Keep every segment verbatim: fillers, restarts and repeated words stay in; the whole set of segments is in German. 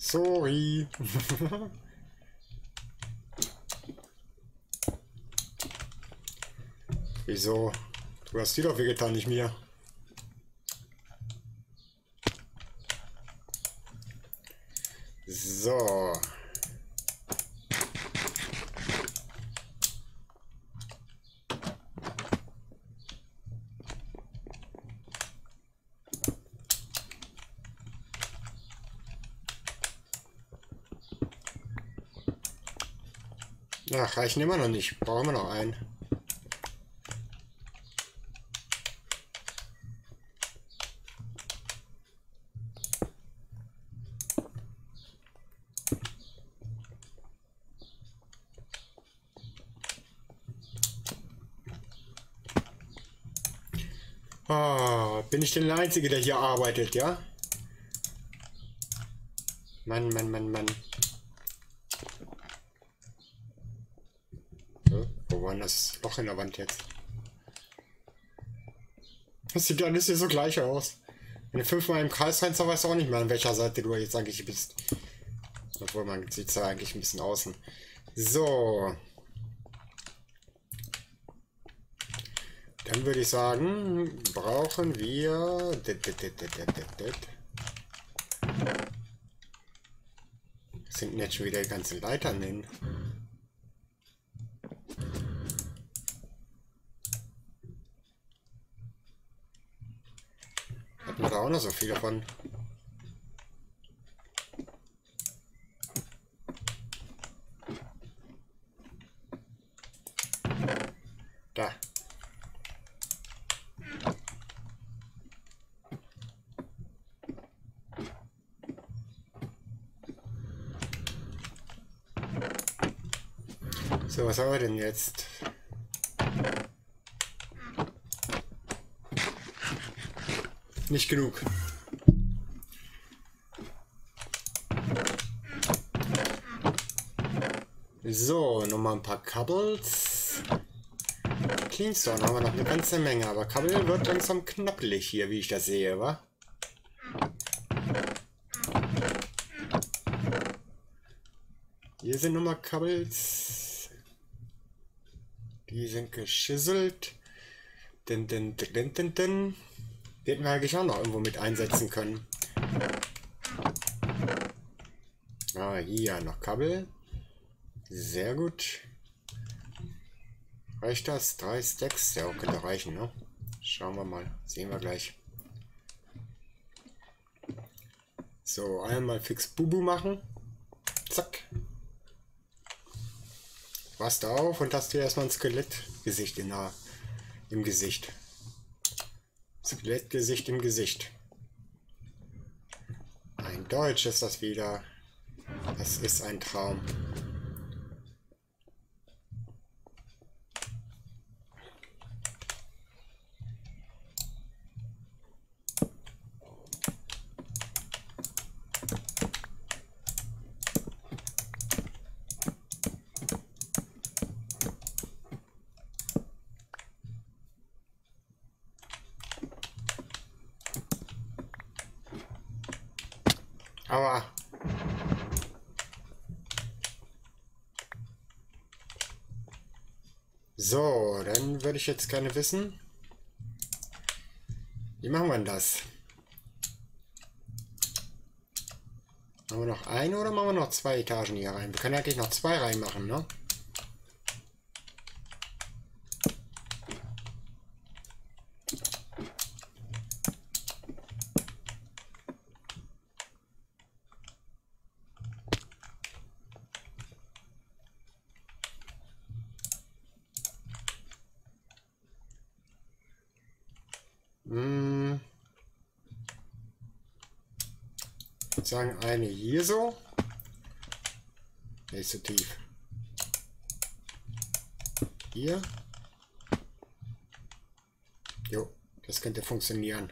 Sorry. Wieso? Du hast dir doch wehgetan, nicht mir. So. Ach, reichen immer noch nicht. Brauchen wir noch einen. Ah, bin ich denn der Einzige, der hier arbeitet, ja? Mann, Mann, Mann, Mann. So, wo war denn das Loch in der Wand jetzt? Das sieht alles hier so gleich aus. Wenn du fünfmal im Kreis rennst, dann weißt du auch nicht mehr, an welcher Seite du jetzt eigentlich bist. Obwohl, man sieht es ja eigentlich ein bisschen außen. So. Dann würde ich sagen, brauchen wir... Was sind denn jetzt schon wieder die ganzen Leitern hin? Hatten wir da auch noch so viele von? Da. So, was haben wir denn jetzt? Nicht genug. So, nochmal ein paar Kabels. Cleanstone haben wir noch eine ganze Menge, aber Kabel wird langsam knappelig hier, wie ich das sehe, wa? Hier sind nochmal Kabels. Die sind geschisselt. Den, den, den, den, den. Die hätten wir eigentlich auch noch irgendwo mit einsetzen können. Ah, hier noch Kabel. Sehr gut. Reicht das? Drei Stacks? Ja, könnte reichen, ne? Schauen wir mal. Sehen wir gleich. So, einmal fix Bubu machen. Zack. Passt auf und hast du erstmal ein Skelettgesicht in der, im Gesicht. Skelettgesicht im Gesicht. Ein Deutsch ist das wieder. Das ist ein Traum. Aber so, dann würde ich jetzt gerne wissen, wie machen wir denn das? Machen wir noch eine oder machen wir noch zwei Etagen hier rein? Wir können eigentlich noch zwei reinmachen, ne? Hm. Ich würde sagen, eine hier so. Nicht so tief. Hier. Jo, das könnte funktionieren.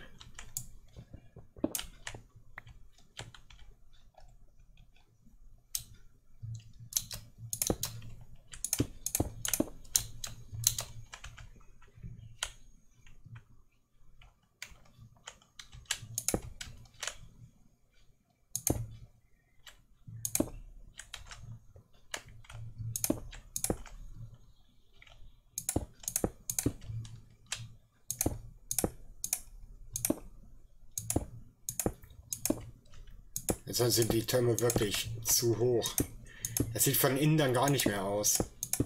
Sonst sind die Türme wirklich zu hoch. Das sieht von innen dann gar nicht mehr aus.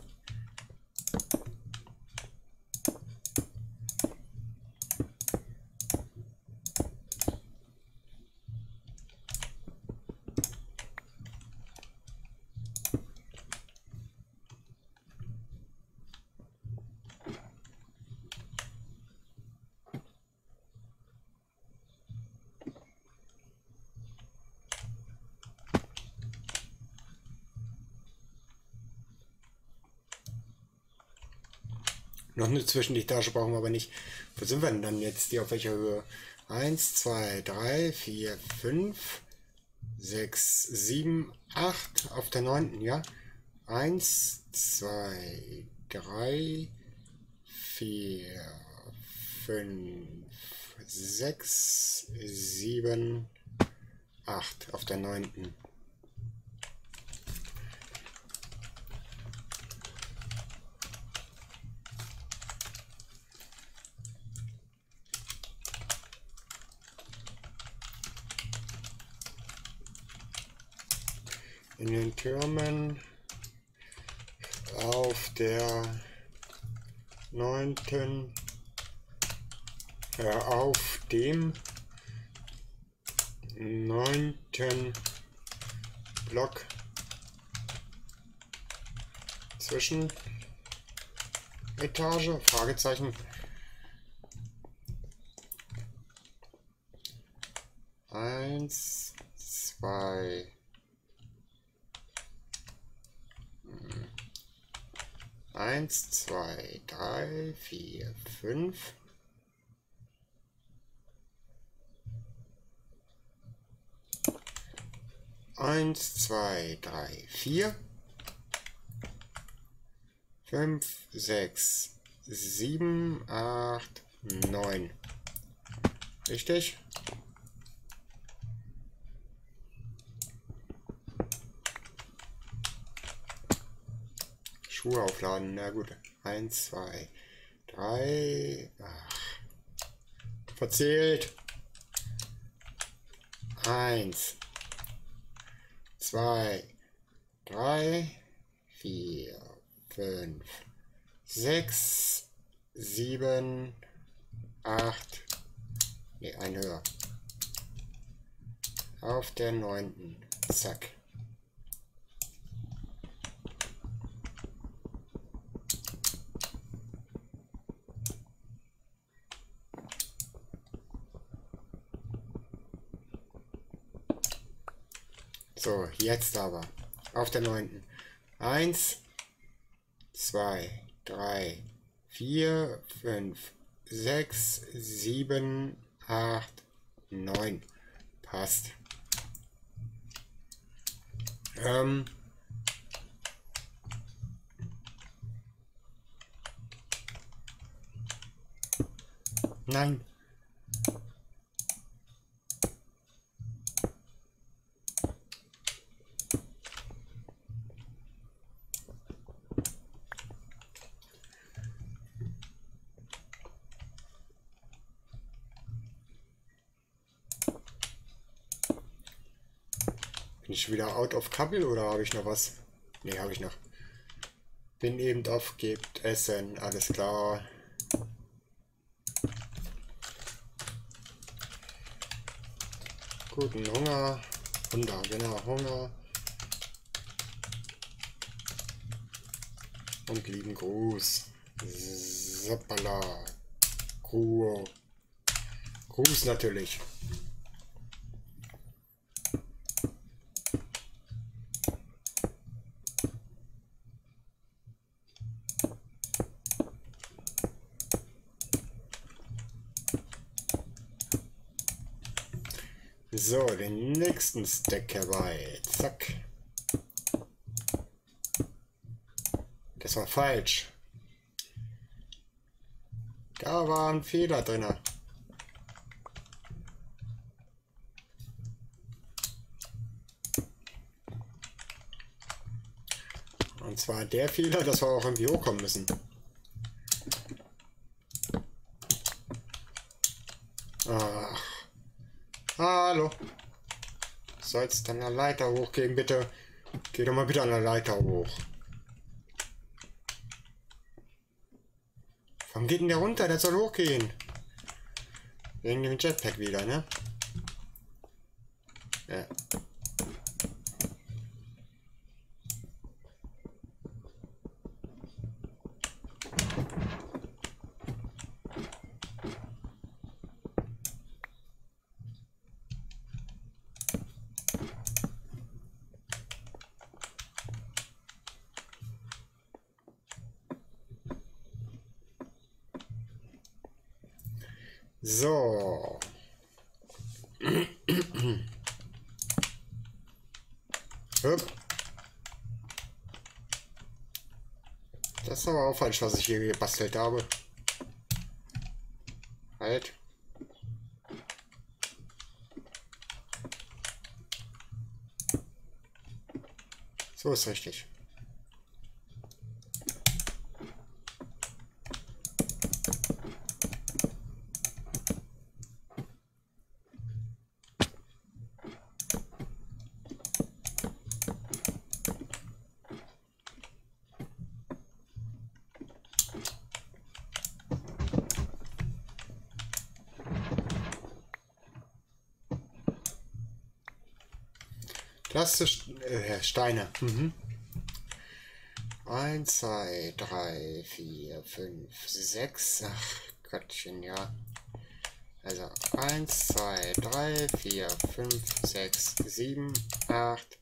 Noch eine Zwischenetage brauchen wir aber nicht. Wo sind wir denn dann jetzt? Die auf welcher Höhe? eins, zwei, drei, vier, fünf, sechs, sieben, acht. Auf der neunten, ja? eins, zwei, drei, vier, fünf, sechs, sieben, acht. Auf der neunten. In den Türmen auf der neunten, äh, auf dem neunten Block zwischen Etage, Fragezeichen, eins, zwei, eins, zwei, drei, vier, fünf. Eins, zwei, drei, vier. Fünf, sechs, sieben, acht, neun. Richtig? Schuhe aufladen, na gut. Eins, zwei, drei, ach. Verzählt. Eins, zwei, drei, vier, fünf, sechs, sieben, acht. Ne, ein höher. Auf der neunten. Zack. So, jetzt aber. Auf der neunten. Eins, zwei, drei, vier, fünf, sechs, sieben, acht, neun. Passt. Ähm. Nein. Bin ich wieder out of Kabel oder habe ich noch was? Ne, habe ich noch. Bin eben auf, gibt Essen, alles klar. Guten Hunger. Hunger, genau, Hunger. Und lieben Gruß. Zappala. Ruhe. Gruß natürlich. So, den nächsten Stack herbei. Zack. Das war falsch. Da war ein Fehler drin. Und zwar der Fehler, dass wir auch irgendwie hochkommen müssen. Ach. Hallo. sollst dann an der Leiter hochgehen, bitte. Geh doch mal bitte an der Leiter hoch. Warum geht denn der runter? Der soll hochgehen. Wegen dem Jetpack wieder, ne? Ja. So. Hup. Das ist aber auch falsch, was ich hier gebastelt habe. Halt. So ist richtig. Das ist äh, Steine. Mhm. eins, zwei, drei, vier, fünf, sechs. Ach Gottchen, ja. Also eins, zwei, drei, vier, fünf, sechs, sieben, acht.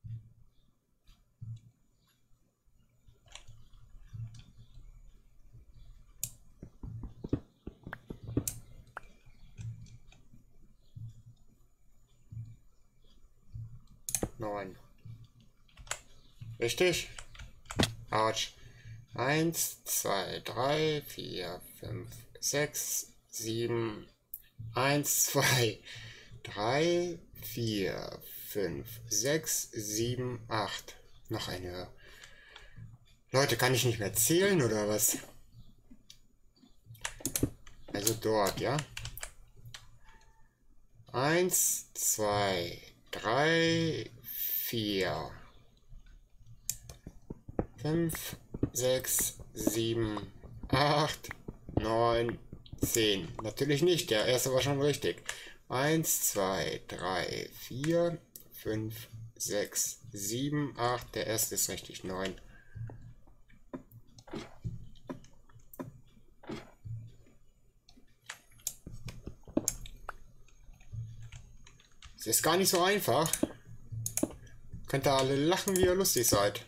neun. Richtig? Autsch. eins, zwei, drei, vier, fünf, sechs, sieben, eins, zwei, drei, vier, fünf, sechs, sieben, acht. Noch eine. Leute, kann ich nicht mehr zählen oder was? Also dort, ja? eins, zwei, drei, vier, fünf, sechs, sieben, acht, neun, zehn. Natürlich nicht, der erste war schon richtig. eins, zwei, drei, vier, fünf, sechs, sieben, acht. Der erste ist richtig, neun. Es ist gar nicht so einfach. Könnt ihr alle lachen, wie ihr lustig seid.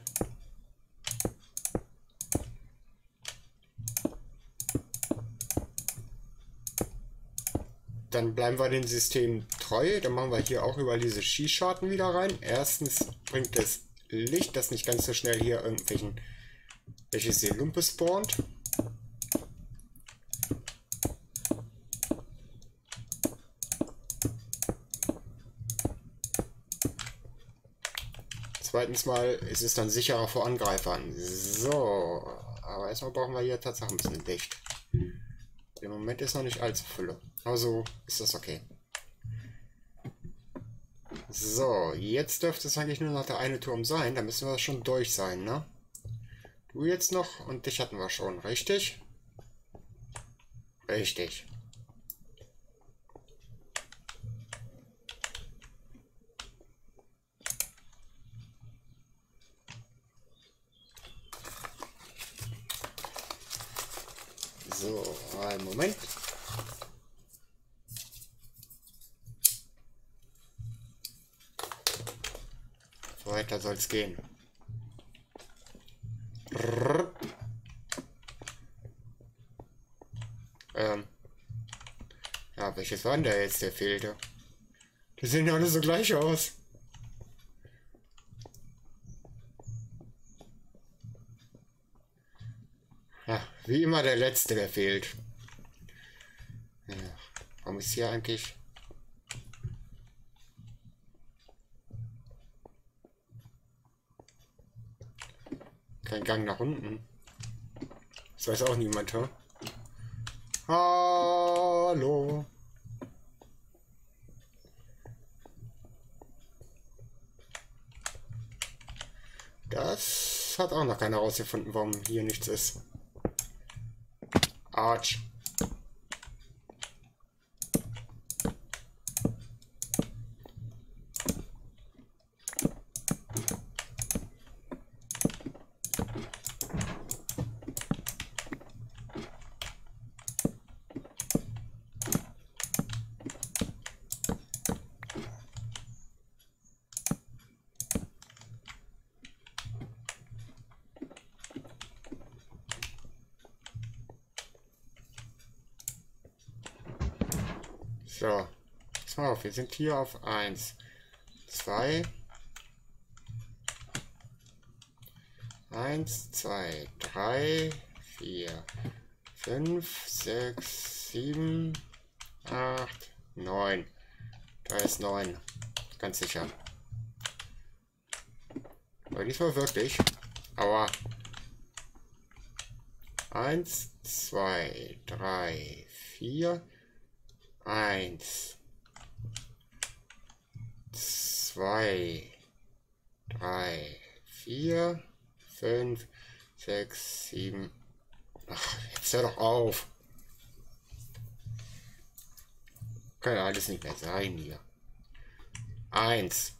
Dann bleiben wir dem System treu. Dann machen wir hier auch überall diese Schießscharten wieder rein. Erstens bringt das Licht, das nicht ganz so schnell hier irgendwelchen welches hier Lumpe spawnt. Zweitens mal ist es dann sicherer vor Angreifern. So, aber erstmal brauchen wir hier tatsächlich ein bisschen Licht. Im Moment ist noch nicht allzu Fülle. Also ist das okay. So, jetzt dürfte es eigentlich nur noch der eine Turm sein. Da müssen wir schon durch sein, ne? Du jetzt noch und dich hatten wir schon, richtig? Richtig. So, einen Moment. So weiter soll es gehen. Ähm. Ja, welches war denn der jetzt, der fehlte? Die sehen ja alle so gleich aus. Ja, wie immer der letzte, der fehlt. Ja, warum ist hier eigentlich... kein Gang nach unten? Das weiß auch niemand, hä? Hallo? Das hat auch noch keiner herausgefunden, warum hier nichts ist. Arch. So, pass mal auf, wir sind hier auf eins, zwei, eins, zwei, drei, vier, fünf, sechs, sieben, acht, neun. Da ist neun, ganz sicher. Aber diesmal wirklich. Aua. eins, zwei, drei, vier. Eins, zwei, drei, vier, fünf, sechs, sieben. Ach, jetzt hör doch auf. Kann ja alles nicht mehr sein hier. Eins.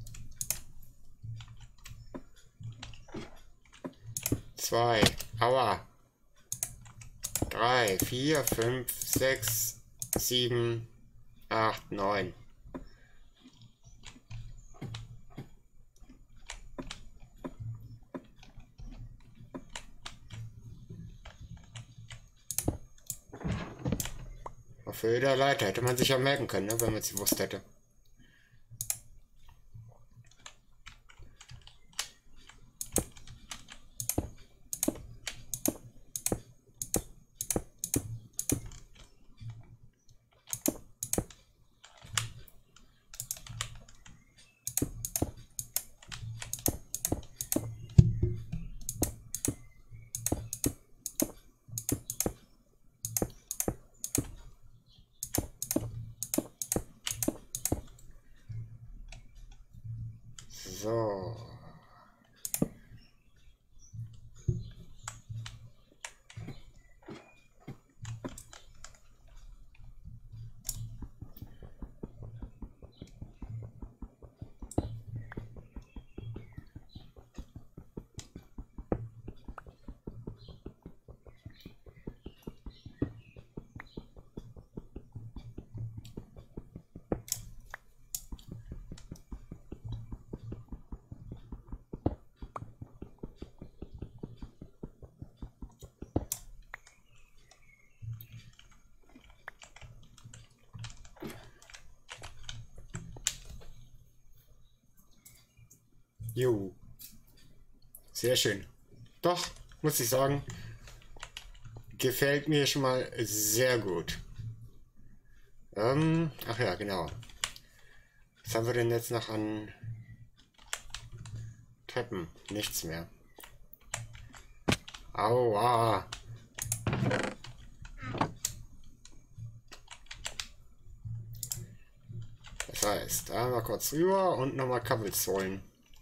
Zwei. Aua. Drei, vier, fünf, sechs. sieben, acht, neun. Auf Höhe der Leiter hätte man sich ja merken können, ne, wenn man es gewusst hätte. So. Jo. Sehr schön. Doch, muss ich sagen, gefällt mir schon mal sehr gut. Ähm, ach ja, genau. Was haben wir denn jetzt noch an Treppen? Nichts mehr. Aua. Das heißt, einmal kurz rüber und nochmal Kabels holen.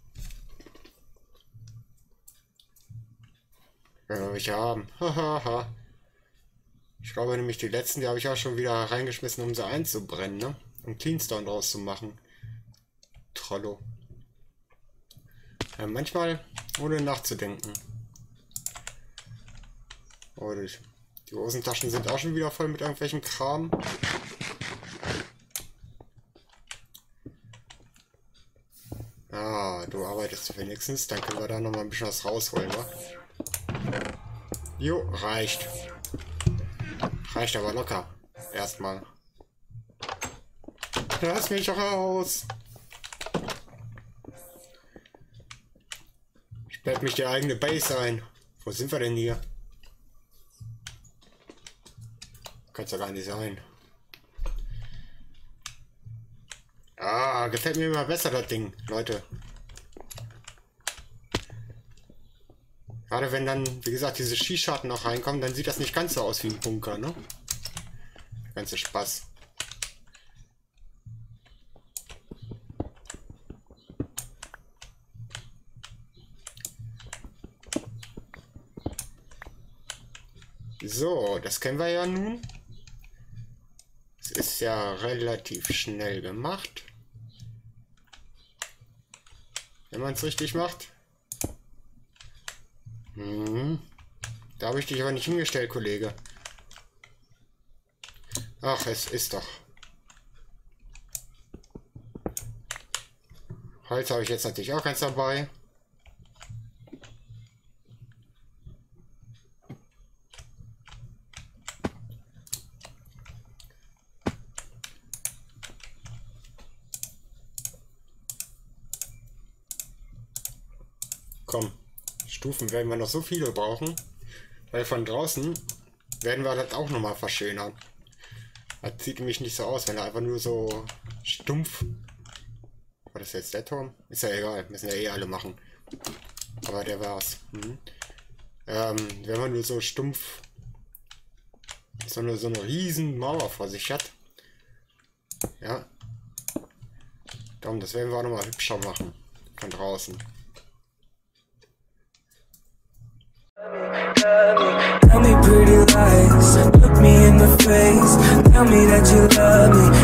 Wenn wir welche haben. Hahaha. Ich glaube nämlich, die letzten, die habe ich auch schon wieder reingeschmissen, um sie einzubrennen, ne? Um Cleanstone draus zu machen. Trollo. Ja, manchmal ohne nachzudenken. Oh, die, die Hosentaschen sind auch schon wieder voll mit irgendwelchem Kram. Ah, du arbeitest wenigstens. Dann können wir da noch mal ein bisschen was rausholen, wa? Jo, reicht. Reicht aber locker. Erstmal. Lass mich raus. Sperrt mich die eigene Base ein. Wo sind wir denn hier? Kann's ja gar nicht sein. Ah, gefällt mir immer besser, das Ding, Leute. Gerade wenn dann, wie gesagt, diese Schießscharten noch reinkommen, dann sieht das nicht ganz so aus wie ein Bunker, ne? Der ganze Spaß. So, das kennen wir ja nun. Es ist ja relativ schnell gemacht. Wenn man es richtig macht. Hm. Da habe ich dich aber nicht hingestellt, Kollege. Ach, es ist doch. Holz habe ich jetzt natürlich auch eins dabei. Komm, Stufen werden wir noch so viele brauchen, weil von draußen werden wir das auch nochmal verschönern. Das sieht nämlich nicht so aus, wenn er einfach nur so stumpf. War das jetzt der Turm? Ist ja egal, müssen ja eh alle machen. Aber der war's. Mhm. Ähm, wenn man nur so stumpf so eine, so eine riesen Mauer vor sich hat. Ja. Darum, das werden wir auch nochmal hübscher machen. Von draußen. Tell me pretty lies, look me in the face. Tell me that you love me,